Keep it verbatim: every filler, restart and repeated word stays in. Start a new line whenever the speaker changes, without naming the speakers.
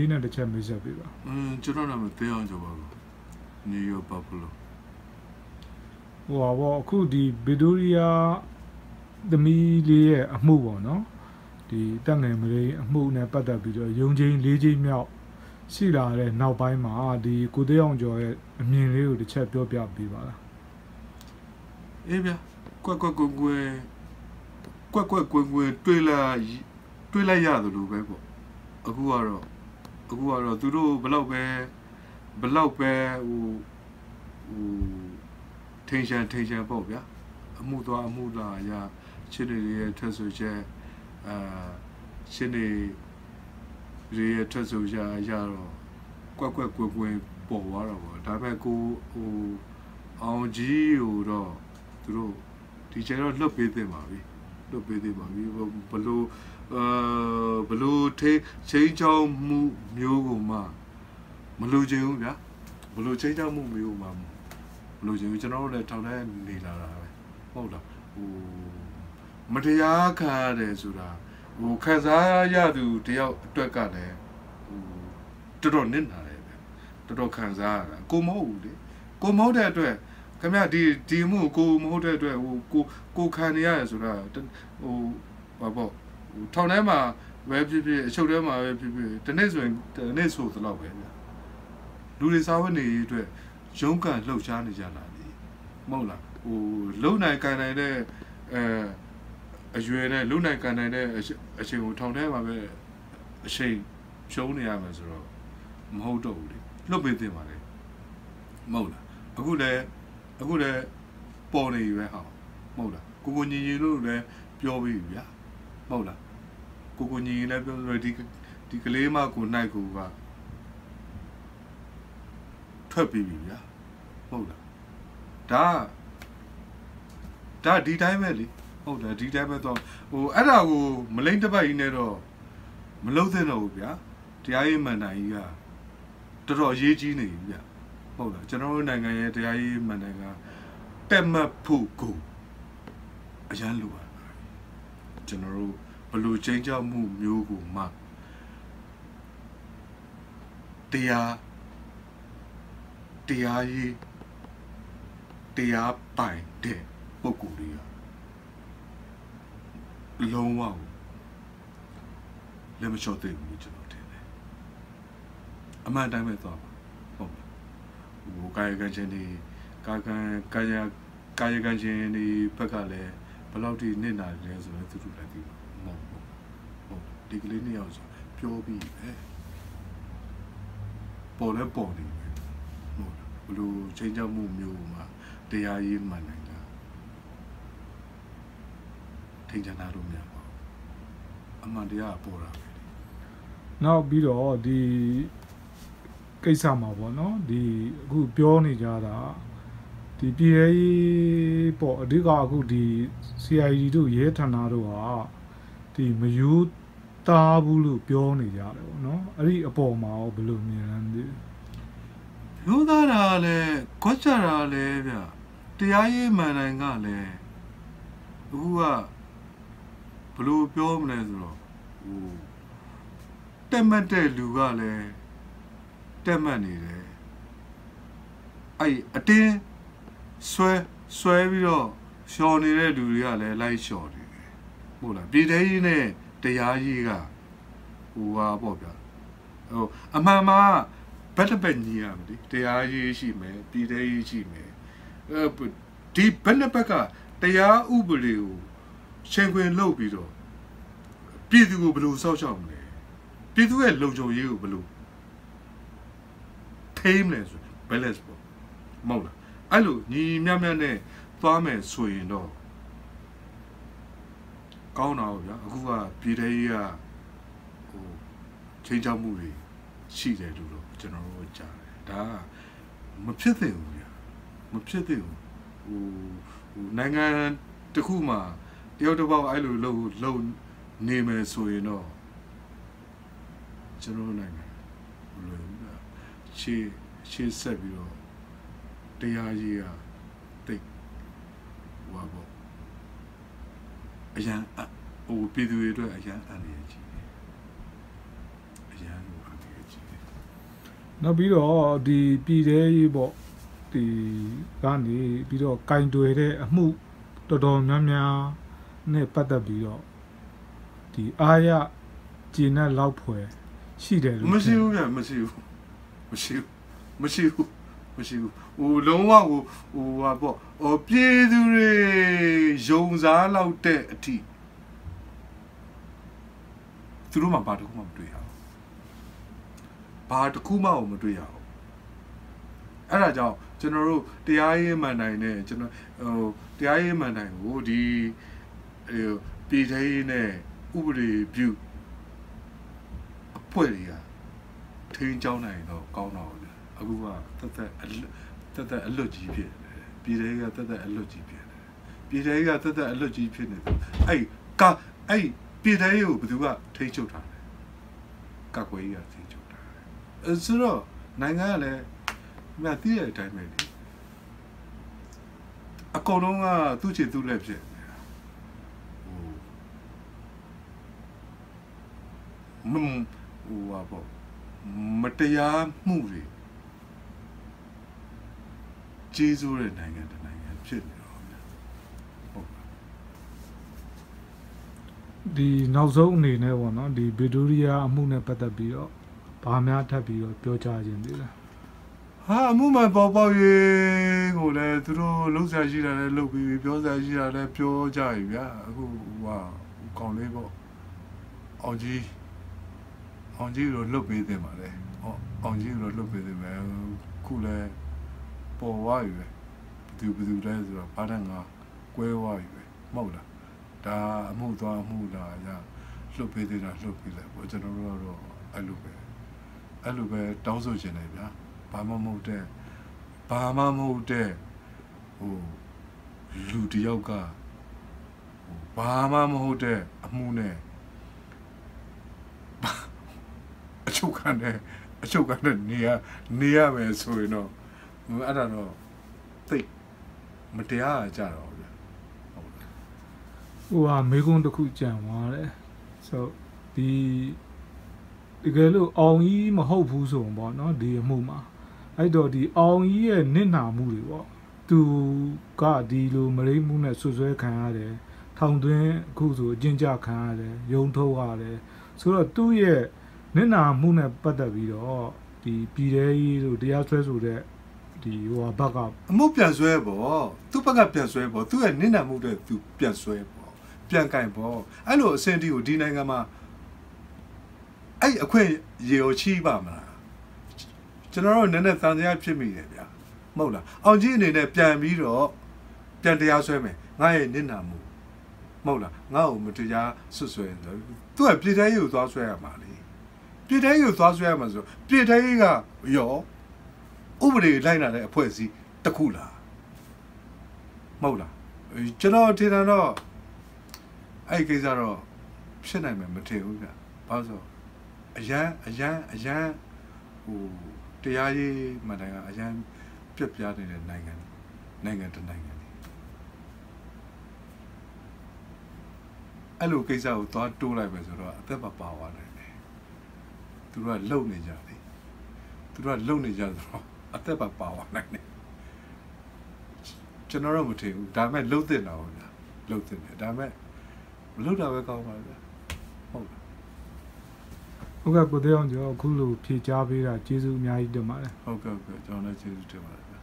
လေးနဲ့တစ်ချက်မိတ်ဆက်ပေးပါ
อืมကျွန်တော်နာမည်တေးအောင်ကျော်ပါဘူး New York Buffalo
ဟိုပါဘောအခုဒီဗီတိုးရီးယားသမီးလေးရဲ့အမှုပေါ့နော်ဒီတက်ငယ်မလေးအမှုနဲ့ပတ်သက်ပြီးတော့ရုံချင်းလေးချင်းမြောက်ရှိလာတဲ့နောက်ပိုင်းမှာဒီကိုတေးအောင်ကျော်ရဲ့အမြင်လေးကိုတစ်ချက်ပြောပြပေးပါလား
အေးဗျာကွက်ကွက်ကွယ်ကွယ်ကွက်ကွက်ကွယ်ကွယ်တွေးလိုက်တွေးလိုက်ရတယ်လို့ပဲပေါ့အခုကတော့အခုကတော့သူတို့ဘလောက်ပဲဘလောက်ပဲဟိုဟိုထိန်ချန်ထိန်ချန်ပေါ့ဗျာအမှုသွားအမှုလာရရှင်းနေရဲ့ထွက်ဆိုချက်အာရှင်းနေရဲ့ထွက်ဆိုရရတော့ကွက်ကွက်ကွယ်ကွယ်ပေါ်သွားတော့ပေါ့ဒါပေမဲ့ကိုဟိုအောင်ကြီးဟိုတော့သူတို့ဒီချိန်တော့လွတ်ပေးသင့်ပါပြီလွတ်ပေးသင့်ပါပြီဘလို့အာဘလို့ထိချိန်ချောင်းမှုမျိုးကိုမှမလိုချင်ဘူးဗျာဘလို့ချိန်ချောင်းမှုမျိုးမှမလိုချင်ဘူးကျွန်တော်တို့လည်းထောင်ထဲနေလာတာပဲဟုတ်လားဟိုမတရားခံရတယ်ဆိုတာဟိုခံစားရသူတယောက်အတွက်ကလည်းဟိုတော်တော်နစ်နာတယ်ဗျတော်တော်ခံစားရတာကိုမဟုတ်ဘူးလေကိုမဟုတ်တဲ့အတွက်ခင်ဗျဒီဒီမှုကိုမဟုတ်တဲ့အတွက်ဟိုကိုကိုခံနေရတယ်ဆိုတာဟိုဘာပေါ့ထောင်ထဲမှာပဲဖြစ်ဖြစ်အချုပ်ထဲမှာပဲဖြစ်ဖြစ်ဒီနေ့ဆိုရင်ဒီနေ့ဆိုသလောက်ပဲဗျလူတွေစားဝတ်နေရေးအတွက်ရုန်းကန်လှုပ်ရှားနေကြတာလေမဟုတ်လားဟိုလုံနိုင်ကန်နိုင်တဲ့အဲအရွယ်နဲ့လုံနိုင်ကန်နိုင်တဲ့အချိန်ကိုထောင်ထဲမှာပဲအချိန်ဖြုံးနေရမယ်ဆိုတော့မဟုတ်တော့ဘူးလေလွတ်ပေးသင့်ပါလေမဟုတ်လားအခုလည်းအခုလည်းပေါ်နေပြီပဲဟာမဟုတ်လားကိုကိုညီညီလို့လည်းပြောပြီးဗျာမဟုတ်လားကိုကိုညီညီလည်းပြောပြီးဒီဒီကလေးမကိုနိုင်ကိုကထွက်ပြီးပြီဗျာဟုတ်လားဒါဒါဒီတိုင်းပဲလေဟုတ်တယ်ဒီတိုင်းပဲတော့ဟိုအဲ့ဒါကိုမလိမ့်တပတ်ကြီးနဲ့တော့မလုံးသင့်တော့ဘူးဗျာတရားရေးမှန်တိုင်ကြီးကတော်တော်အရေးကြီးနေပြီဗျာဟုတ်လားကျွန်တော်တို့နိုင်ငံရဲ့တရားရေးမှန်တိုင်ကတက်မှတ်ဖို့ကိုအရန်လိုပါကျွန်တော်တို့ဘလို့ချင်းကြောက်မှုမျိုးကိုမှတရားတရားရေးတရားပိုင်တဲ့ပုဂ္ဂိုလ်တွေကလုံးဝလက်မလျှော့သေးဘူးကျွန်တော်ထင်တယ်အမှန်တိုင်းပဲသွားပါဟုတ်လားဟိုကာယကံရှင်တွေကာကံကာယကာယကံရှင်တွေဘက်ကလည်းဘယ်လောက်ထိနစ်နာလဲဆိုတော့သူတို့လည်းသိမဟုတ်ဘူးဟုတ်ဒီကလေးနှစ်ယောက်ဆိုပြောပြီးပဲပေါ်လဲပေါ်နေပဲဟုတ်ဘလို့ချိန်ချမှုမျိုးမှာတရားရေးမှန်နိုင်တာထိန်ချနာလို့မရပါဘူးအမှန်တရားပေါ်တာပဲ
နောက်ပြီးတော့ဒီကိစ္စမှာပေါ့နော်ဒီအခုပြောနေကြတာဒီပြည်ရေးပေါ့အဓိကအခုဒီ C I D တို့ရဲဌာနတို့ဟာဒီမယူသားဘူးလို့ပြောနေကြတယ်ပေါ့နော်အဲ့ဒီအပေါ်မှာဘယ်လိုမြင်လဲဒီ
ယူသားတာလည်းခွက်ချတာလည်းဗျတရားရေးမှန်တိုင်းကလည်းအခုကဘယ်လိုပြောမလဲဆိုတော့ဟိုတက်မှတ်တဲ့လူကလည်းတက်မှတ်နေတယ်အဲ့အတင်းဆွဲဆွဲပြီးတော့လျှော်နေတဲ့လူတွေကလည်းလိုက်လျှော်နေတယ်ဟုတ်လားပြည်သေးကြီးနဲ့တရားကြီးကဟိုဟာပေါ့ဗျာဟိုအမှန်မှာဘက်တစ်ဘက်ညီရမယ်တရားကြီးရှိမယ်ပြည်သေးကြီးရှိမယ်အဲဒီဘက်တစ်ဘက်ကတရားဥပဒေကိုချိန်ခွင်လုပ်ပြီးတော့ပြည်သူကိုဘယ်လိုစောင့်ရှောက်မလဲပြည်သူရဲ့လုံခြုံရေးကိုဘယ်လိုထိမ့်လဲဆို balance ပေါ့မဟုတ်လားအဲ့လိုညီမြမြနဲ့သွားမယ်ဆိုရင်တော့ကောင်းတာပေါ့ဗျာအခုကပြည်ထောင်ကြီးကဟိုချိန်ချောက်မှုတွေရှိတယ်လို့တော့ကျွန်တော်တို့ကြားတယ်ဒါကမဖြစ်သင့်ဘူးဗျာမဖြစ်သင့်ဘူးဟိုဟိုနိုင်ငံတစ်ခုမှာတယောက်တစ်ပေါက်အဲ့လိုလုံလုံနေမယ်ဆိုရင်တော့ကျွန်တော်တို့နိုင်ငံဘယ်လိုလဲရှေ့ရှေ့ဆက်ပြီးတော့တရားကြီးကတိတ်ဟိုပါအရန်ဟိုပြည်သူတွေအတွက်အရန်အန္တရာယ်ကြီးတယ်အရန်ဟိုအန္တရာယ်ကြီး
နောက်ပြီးတော့ဒီပြည်သေးရေးပေါ့ဒီကနေပြီးတော့ကင်တွေတဲ့အမှုတော်တော်များများနဲ့ပတ်သက်ပြီးတော့ဒီအားရကျင်းတဲ့လောက်ဖွယ်ရှိတယ်လို့
မရှိဘူးဗျမရှိဘူးမရှိဘူးမရှိဘူးမရှိဘူးဟိုလုံးဝဟိုဟိုဟာပေါ့ဟိုပြည်သူတွေယုံစားလောက်တဲ့အထိသူတို့မှဘာတစ်ခုမှမတွေ့ရဘူးဘာတစ်ခုမှမတွေ့ရဘူးအဲ့ဒါကြောင့်ကျွန်တော်တို့တရားရေးမှန်တိုင်းနဲ့ကျွန်တော်ဟိုတရားရေးမှန်တိုင်းကိုဒီဟိုပြည်ထောင်ရေးနဲ့ဥပဒေပြုအဖွဲ့တွေကထိန်းကျောင်းနိုင်တော့ကောင်းတော့တယ်အခုကတက်တက်တက်တက်အလွတ်ကြီးဖြစ်တယ်ပြည်ထောင်ရေးကတက်တက်အလွတ်ကြီးဖြစ်တယ်ပြည်ထောင်ရေးကတက်တက်အလွတ်ကြီးဖြစ်နေတယ်အဲ့ကအဲ့ပြည်ထောင်ရေးကိုဘယ်သူကထိန်းချုပ်ထားလဲကကွယ်ရေးကထိန်းချုပ်ထားတယ်အဲဆိုတော့နိုင်ငံကလည်းမသိတဲ့အတိုင်းပဲလေအကုန်လုံးကသူ့ချေသူ့လက်ဖြစ်နေတာဟိုမဟိုပါပေါ့မတရားမှုတွေကျေးဇူးတဲ့နိုင်ငံတစ်နိုင်ငံဖြစ်နေတော့ဗျာဟုတ်ပါ
ဒီနောက်ဆုံးအနေနဲ့ပေါ့နော်ဒီဗီတိုးရီးယားအမှုနဲ့ပတ်သက်ပြီးတော့ဘာများထပ်ပြီးတော့ပြောကြားခြင်းသေးလား
ဟာအမှုမှပေါ်ပေါက်ရေးကိုလည်းသူတို့လုံးဆရာရှိတာလည်းလုပ်ပြီးပြောဆရာရှိတာလည်းပြောကြပြီဗျာအခုဟာကောင်းလေးပေါ့အောင်ကြီးအောင်ကြီးတို့လှုပ်ပေးတယ်ပါလေဟောအောင်ကြီးတို့လှုပ်ပေးတယ်ပဲခုလည်းပေါ်ဝါပြီပဲသူဘယ်သူလဲဆိုတော့ဘာတန်းကကွဲဝါပြီပဲမဟုတ်လားဒါအမှုသွားအမှုလာရလှုပ်ပေးတယ်လားလှုပ်ပေးလိုက်ပေါ့ကျွန်တော်တို့ကတော့အဲ့လိုပဲအဲ့လိုပဲတောင်းဆိုချင်တယ်ဗျာဘာမှမဟုတ်တဲ့ဘာမှမဟုတ်တဲ့ဟိုလူတယောက်ကဟိုဘာမှမဟုတ်တဲ့အမှုနဲ့အချုပ်ခံတယ်အချုပ်ခံတဲ့နေရနေရမယ်ဆိုရင်တော့အဲ့ဒါတော့သိမတရားကြတော့ဗျာဟုတ်
ဟိုဟာမေကွန်းတစ်ခုကြံသွားတယ်ဆိုဒီတကယ်လို့အောင်ကြီးမဟုတ်ဘူးဆိုရင်ပေါ့နော်ဒီအမှုမှာအဲ့တော့ဒီအောင်ကြီးရဲ့နစ်နာမှုတွေပေါ့သူကဒီလိုမရိမှုနဲ့ဆွဆွဲခံရတယ်ထောင်သွင်းအခုဆိုအကျဉ်းချခံရတယ်ယုံထုတ်ရတယ်ဆိုတော့သူ့ရဲ့နစ်နာမှုနဲ့ပတ်သက်ပြီးတော့ဒီပြည်ထဲကြီးတို့တရားစွဲဆိုတဲ့ဒီဟိုဘက်ကအ
မှုပြန်ဆွဲပေါ့သူ့ဘက်ကပြန်ဆွဲပေါ့သူ့ရဲ့နစ်နာမှုတွေသူပြန်ဆွဲပေါ့ပြန်ကင်ပေါ့အဲ့လိုအဆင့်တီကိုဒီနိုင်ငံမှာအဲ့အခွင့်ရေကိုချီးပါမလားကျွန်တော်တို့နည်းနည်းတန်တရားဖြစ်မိတယ်ဗျာမဟုတ်လားအောင်ကြီးအနေနဲ့ပြန်ပြီးတော့ပြန်တရားဆွဲမယ်ငါရဲ့နစ်နာမှုမဟုတ်လားငါ့ကိုမတရားဆွဆွဲတယ်သူကပြည်ထဲရေးကိုသွားဆွဲရမှာလေပြည်ထဲရေးကိုသွားဆွဲရမှာဆိုပြည်ထဲရေးကရောဥပဒေလိုက်လာတဲ့အဖွဲ့အစည်းတစ်ခုလားမဟုတ်လားကျွန်တော်ထင်တာတော့အဲ့ကိစ္စတော့ဖြစ်နိုင်မှာမထင်ဘူးဗျဘာလို့အရန်အရန်အရန်ဟိုတရားရေးမှန်တယ်ကအရန်ပြက်ပြားနေတဲ့နိုင်ငံနိုင်ငံတစ်နိုင်ငံအဲ့လိုကိစ္စကိုသွားတိုးလိုက်ပဲဆိုတော့အသက်ပါပါသွားတယ်သူတို့ကလုံနေကြတယ်သူတို့ကလုံနေကြဆိုတော့အသက်ပါပါသွားနိုင်တယ်ကျွန်တော်တော့မထင်ဘူးဒါပေမဲ့လှုပ်တင်တာဟုတ်လားလှုပ်တင်တယ်ဒါပေမဲ့မလှုပ်တာပဲကောင်းပါဗျာဟုတ်လား
ဟုတ်ကဲ့ကိုသေးအောင်ကျော်အခုလိုဖြေချပေးတာကျေးဇူးအများကြီးတင်ပါတယ်
ဟုတ်ကဲ့ဟုတ်ကဲ့ကျွန်တော်လည်းကျေးဇူးတင်ပါတယ်